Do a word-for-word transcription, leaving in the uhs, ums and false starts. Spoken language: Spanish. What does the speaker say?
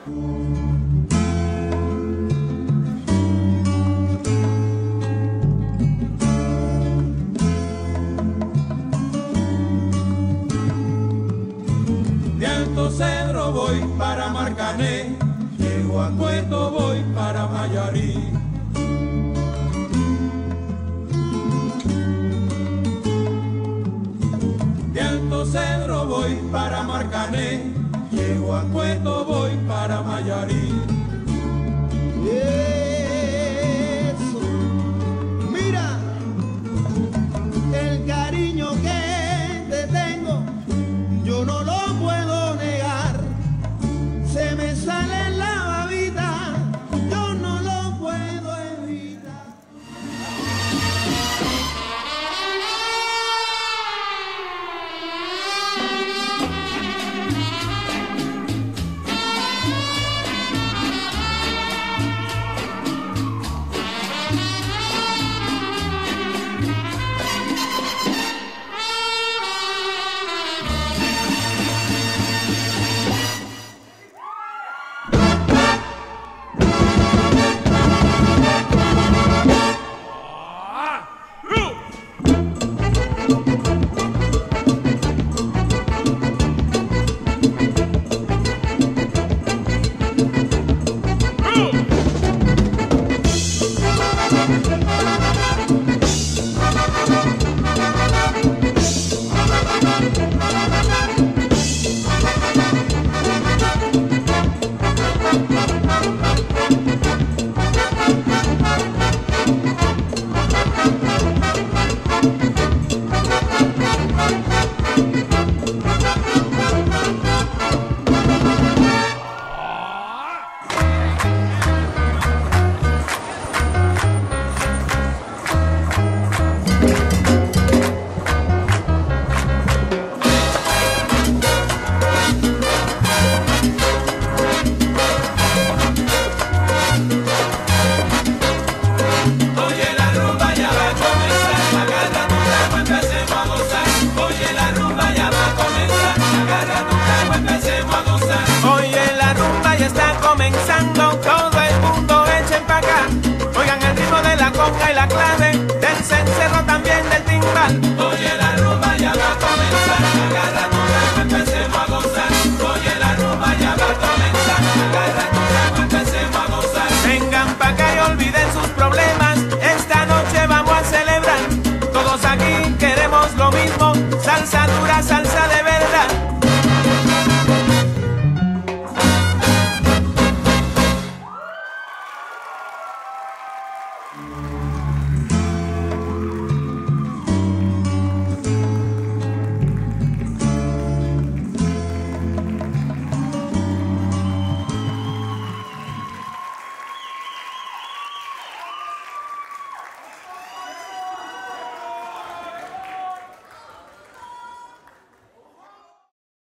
De Alto Cedro voy para Marcané, llego a Cueto voy para Mayarí. De Alto Cedro voy para Marcané, llego a Cueto voy para Mayarí. Eso, mira, el cariño que te tengo, yo no lo puedo negar. Se me sale en la babita, yo no lo puedo evitar. Todo el mundo echen pa' acá. Oigan el ritmo de la conga y la clave, del cencerro también del timbal.